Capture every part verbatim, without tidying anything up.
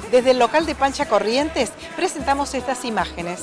Desde el local de Pancha Corrientes presentamos estas imágenes.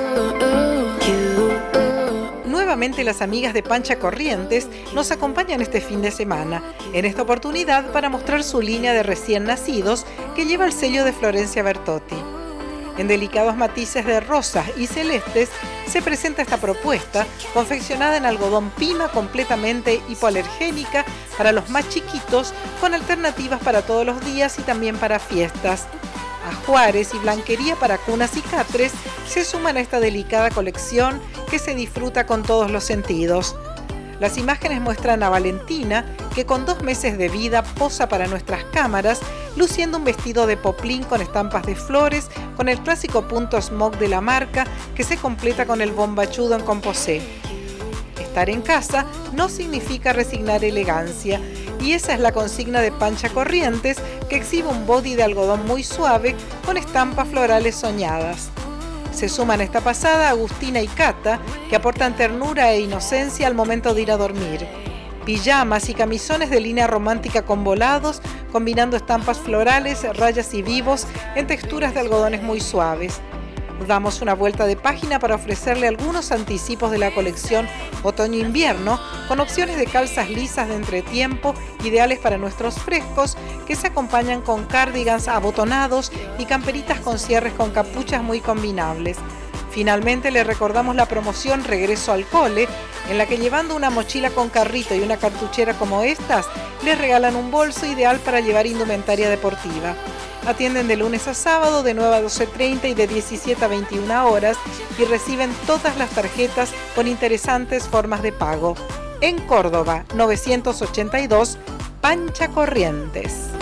Nuevamente las amigas de Pancha Corrientes nos acompañan este fin de semana, en esta oportunidad para mostrar su línea de recién nacidos que lleva el sello de Florencia Bertotti. En delicados matices de rosas y celestes se presenta esta propuesta, confeccionada en algodón pima completamente hipoalergénica para los más chiquitos, con alternativas para todos los días y también para fiestas. Ajuares y blanquería para cunas y catres se suman a esta delicada colección que se disfruta con todos los sentidos. Las imágenes muestran a Valentina, que con dos meses de vida posa para nuestras cámaras, luciendo un vestido de poplín con estampas de flores, con el clásico punto smog de la marca, que se completa con el bombachudo en composé. Estar en casa no significa resignar elegancia, y esa es la consigna de Pancha Corrientes, que exhibe un body de algodón muy suave con estampas florales soñadas. Se suman a esta pasada Agustina y Cata, que aportan ternura e inocencia al momento de ir a dormir. Pijamas y camisones de línea romántica con volados, combinando estampas florales, rayas y vivos en texturas de algodones muy suaves. Damos una vuelta de página para ofrecerle algunos anticipos de la colección otoño-invierno, con opciones de calzas lisas de entretiempo, ideales para nuestros frescos, que se acompañan con cardigans abotonados y camperitas con cierres con capuchas muy combinables. Finalmente le recordamos la promoción Regreso al Cole, en la que llevando una mochila con carrito y una cartuchera como estas, les regalan un bolso ideal para llevar indumentaria deportiva. Atienden de lunes a sábado de nueve a doce treinta y de diecisiete a veintiuna horas y reciben todas las tarjetas con interesantes formas de pago. En Córdoba, novecientos ochenta y dos, Pancha Corrientes.